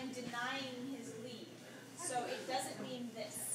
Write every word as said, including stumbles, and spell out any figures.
denying his leave. So it doesn't mean this.